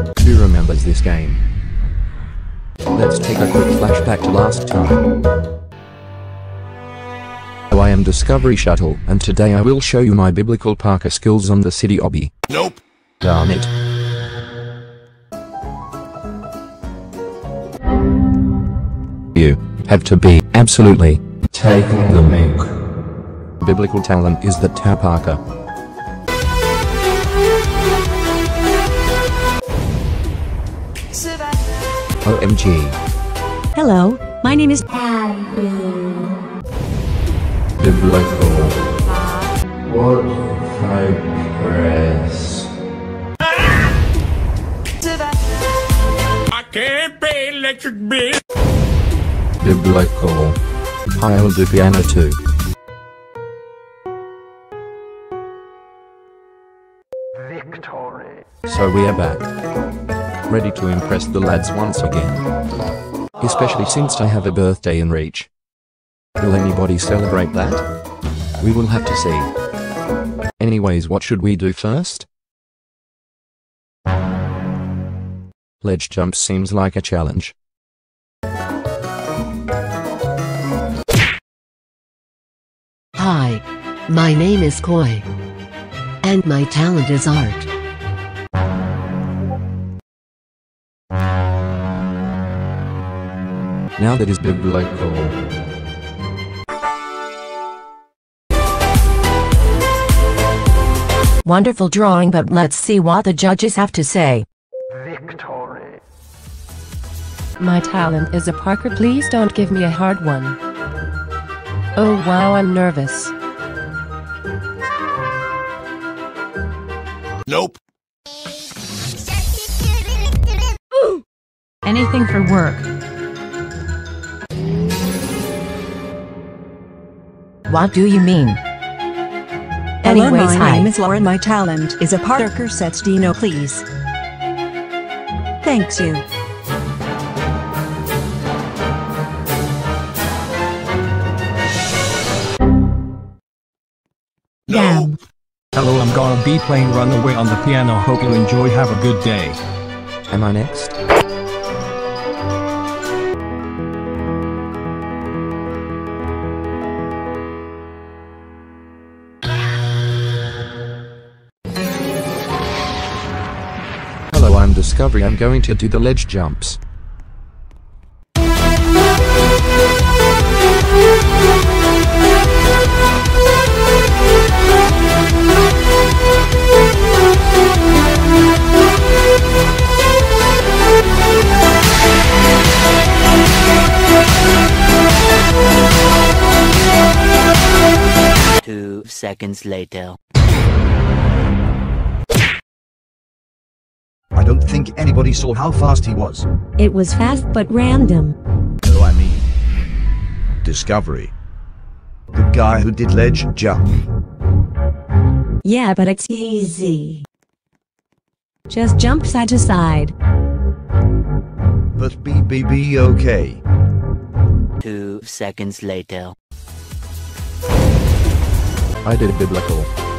Who remembers this game? Let's take a quick flashback to last time. I am Discovery Shuttle, and today I will show you my biblical parkour skills on the city Abbie. Nope. Darn it. You have to be absolutely taking the mic. Biblical talent is the tap parkour. OMG. Hello, my name is Abbie. Biblical. What if I press? I can't pay electric bill. Biblical. I'll do piano too. Victory. So we are back. Ready to impress the lads once again. Especially since I have a birthday in reach. Will anybody celebrate that? We will have to see. Anyways, what should we do first? Ledge jump seems like a challenge. Hi, my name is Koi. And my talent is art. Now that is biblical. Wonderful drawing, but let's see what the judges have to say. Victory. My talent is a parkour. Please don't give me a hard one. Oh wow, I'm nervous. Nope. Anything for work. What do you mean? Hello, Anyways, my hi. name is Lauren. My talent is a parkour set. Dino, please. Thanks you. Damn. Hello, I'm gonna be playing Runaway on the piano. Hope you enjoy. Have a good day. Am I next? Hello, I'm Discovery. I'm going to do the ledge jumps. Two seconds later. I don't think anybody saw how fast he was. It was fast but random. No, I mean Discovery. The guy who did ledge jump. Yeah, but it's easy. Just jump side to side. But be okay. 2 seconds later. I did biblical.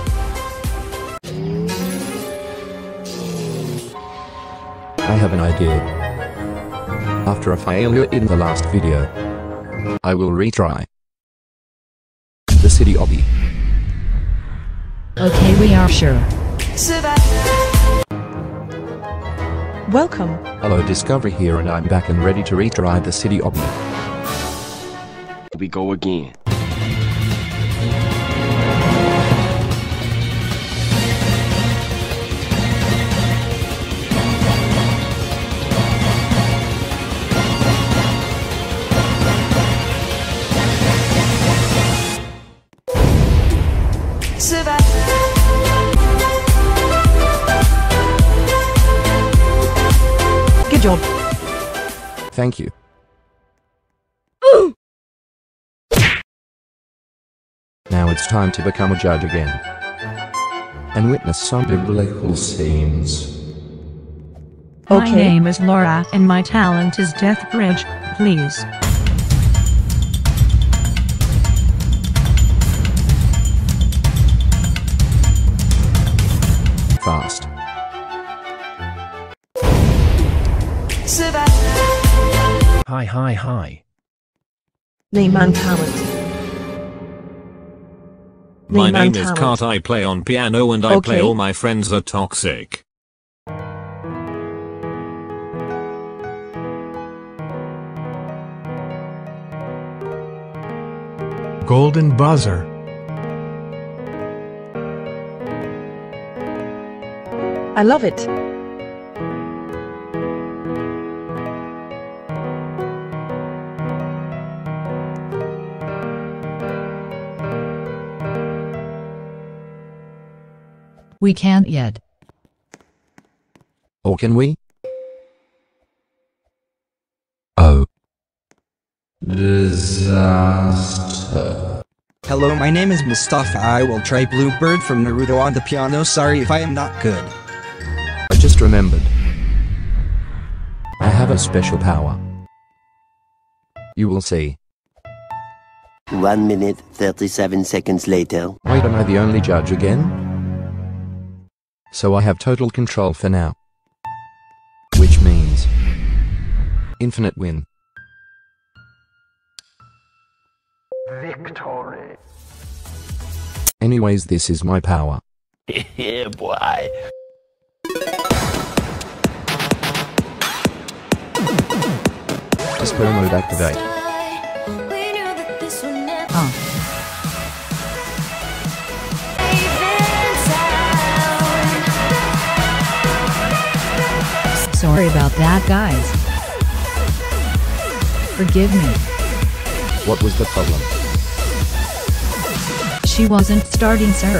I have an idea. After a failure in the last video, I will retry the city Abbie. Okay, we are sure. Welcome. Hello, Discovery here, and I'm back and ready to retry the city Abbie. We go again. Good job. Thank you. Now it's time to become a judge again and witness some biblical scenes. My name is Laura and my talent is Death Bridge, please. Fast. Hi. Name and talent. My Name and name is talent. Cart. I play on piano and I play Okay. all my friends are toxic. Golden buzzer. I love it. We can't yet. Or can we? Oh. Disaster. Hello, my name is Mustafa. I will try Bluebird from Naruto on the piano. Sorry if I am not good. I just remembered. I have a special power. You will see. 1 minute, 37 seconds later. Wait, am I the only judge again? So I have total control for now. Which means infinite win. Victory. Anyways, this is my power. Yeah, boy. Display mode activate. Sorry about that, guys. Forgive me. What was the problem? She wasn't starting, sir.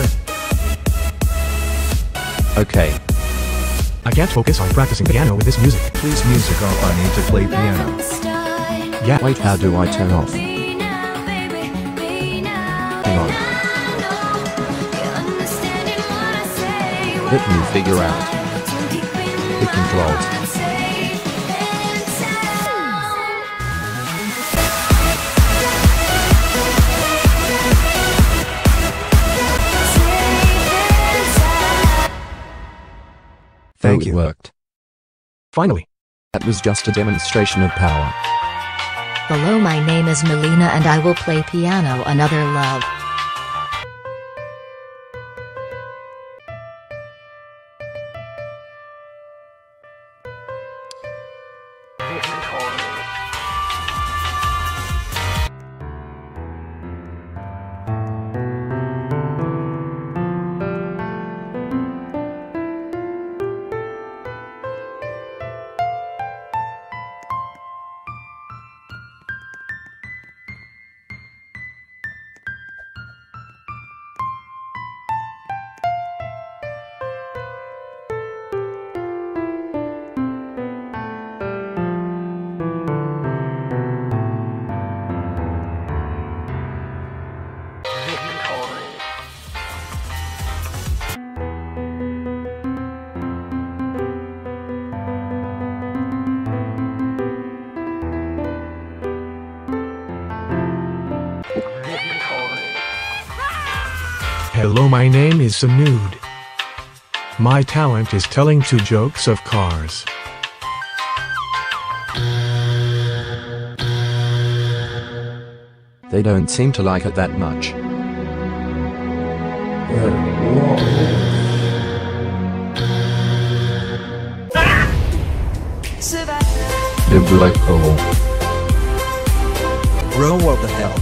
Okay. I can't focus on practicing piano with this music. Please music off, I need to play piano. Yeah. Wait, how do I turn off? Hang on. Let me figure out. The controls. Thank Oh, you. It worked. Finally. That was just a demonstration of power. Hello, my name is Melina and I will play piano. Another love. Hello, my name is Sanud. My talent is telling two jokes of cars. They don't seem to like it that much. The black hole. Bro, what the hell?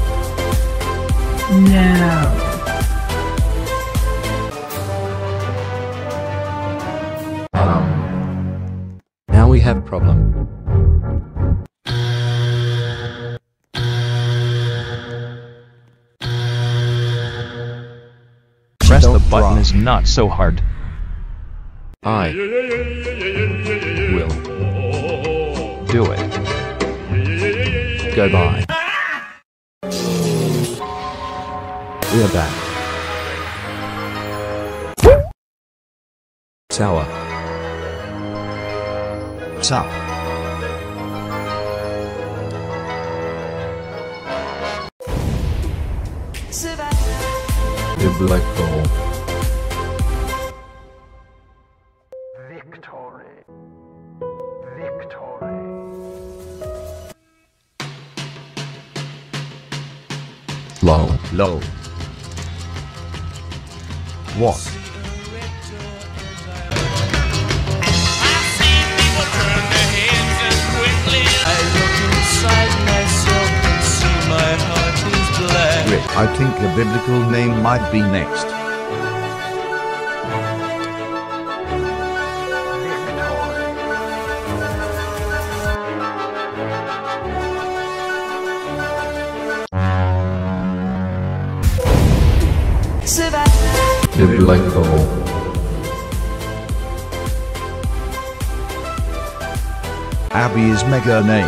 No. Now we have problem. Press the button is not so hard. I will Do it. go by. We are back. Tower. Stop. The black hole. Victory. Lol. Lol. What? Rick, I think a biblical name might be next. Biblical. Abbie is mega name.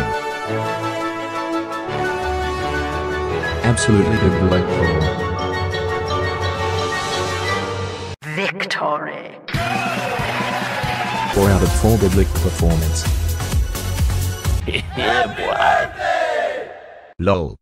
Absolutely biblical. Victory. 4 out of 4 biblical performance. Yeah, boy. Lol.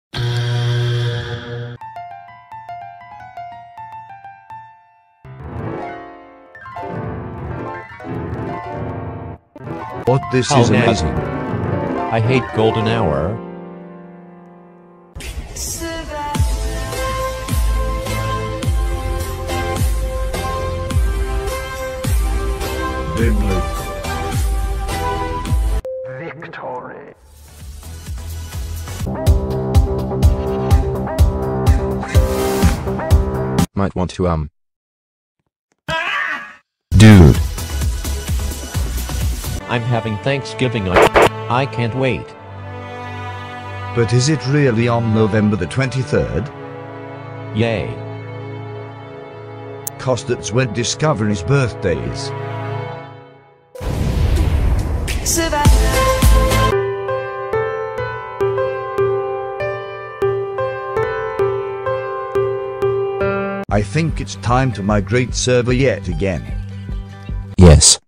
What this is amazing. I hate golden hour. Biblical. Victory. Might want to Dude. I'm having Thanksgiving. I can't wait. But is it really on November the 23rd? Yay. Costats went discover his birthdays. I think it's time to migrate server yet again. yes.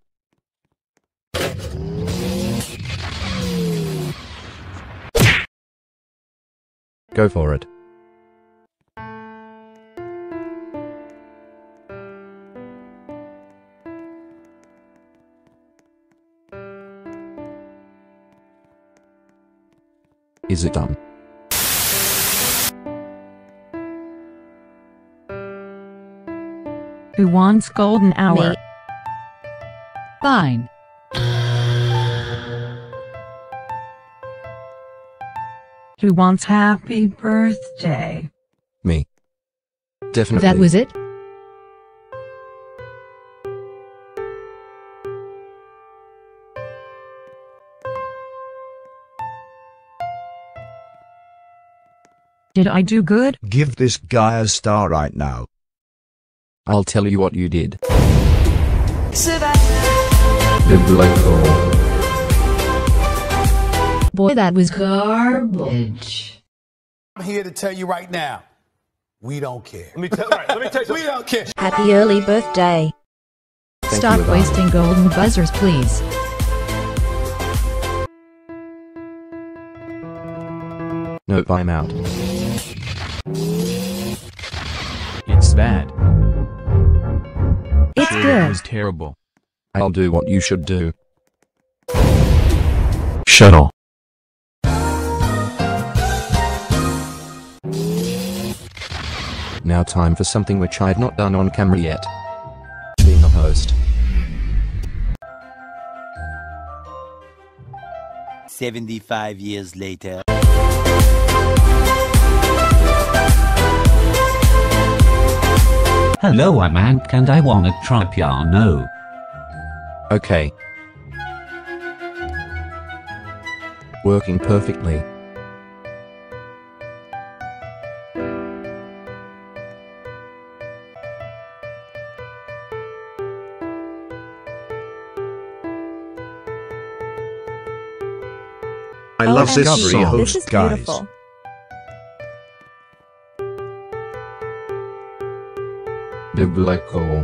Go for it. Is it done? Who wants golden hour? Me. Fine. Who wants happy birthday? Me. Definitely. That was it? Did I do good? Give this guy a star right now. I'll tell you what you did. Biblical. Boy, that was garbage. I'm here to tell you right now, we don't care. Let me tell you something. We don't care. Happy early birthday. Stop wasting golden buzzers, please. Nope, I'm out. It's bad. It's Sure, good. It was terrible. I'll do what you should do. Shuttle. Now time for something which I've not done on camera yet. Being a host. 75 years later. Hello, I'm Hank and I wanna try piano. Okay. Working perfectly. I love this Discovery song. host, This is beautiful. Biblical.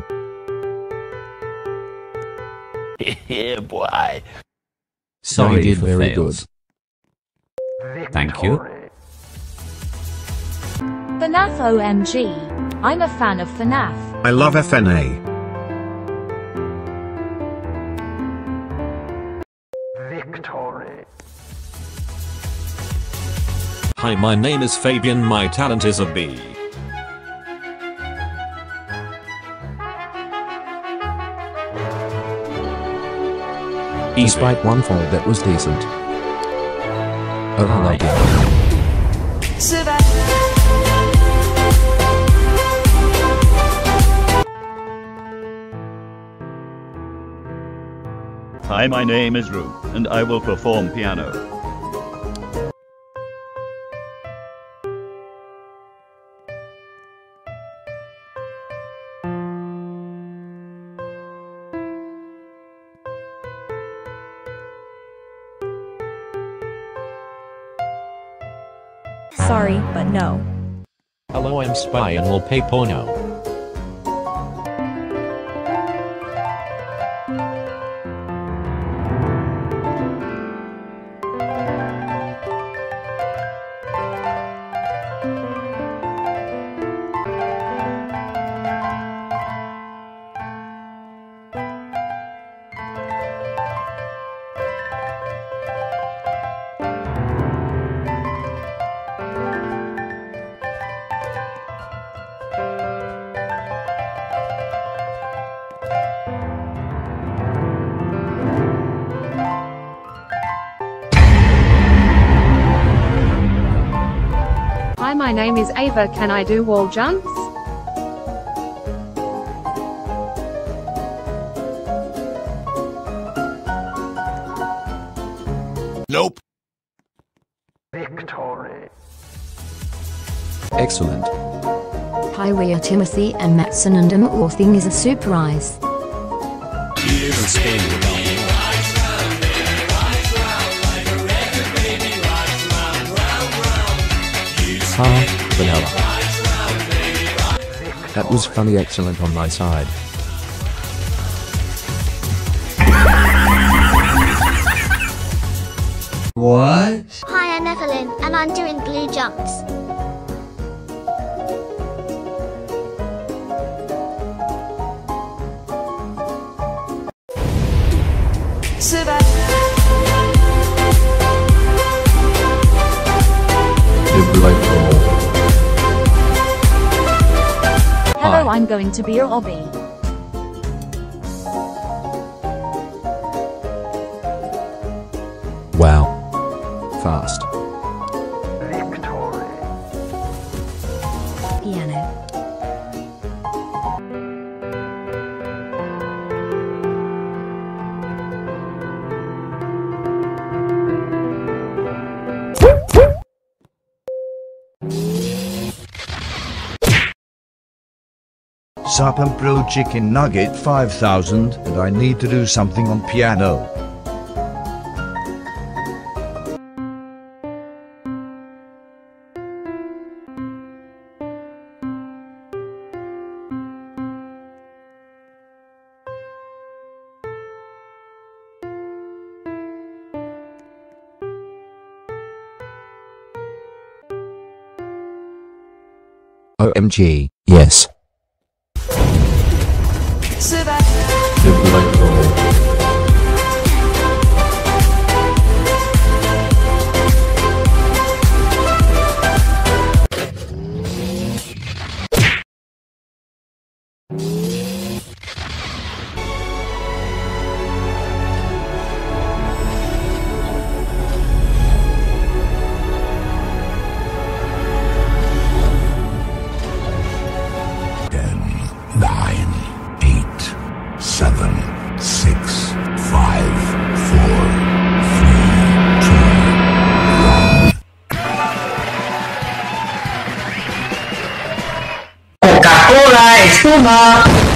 Yeah, boy. Sorry You did for very fails. good. Thank you. FNAF OMG. I'm a fan of FNAF. I love FNA. Victory. Hi, my name is Fabian. My talent is Abbie. Despite one fall that was decent. Oh, hello again. Hi, my name is Rue, and I will perform piano. Sorry, but no. Hello, I'm Spy and will pay porno. Hi, my name is Ava. Can I do wall jumps? Nope. Victory. Excellent. Hi, we are Timothy and Matson, and all thing is a surprise. Vanilla. That was funny. Excellent on my side. What? Hi, I'm Evelyn, and I'm doing blue jumps. Hello, I'm going to be your Abbie. Wow. Fast. Victory. Piano. Sup and Bro Chicken Nugget 5000, and I need to do something on piano. OMG, yes. Coca-Cola, espuma.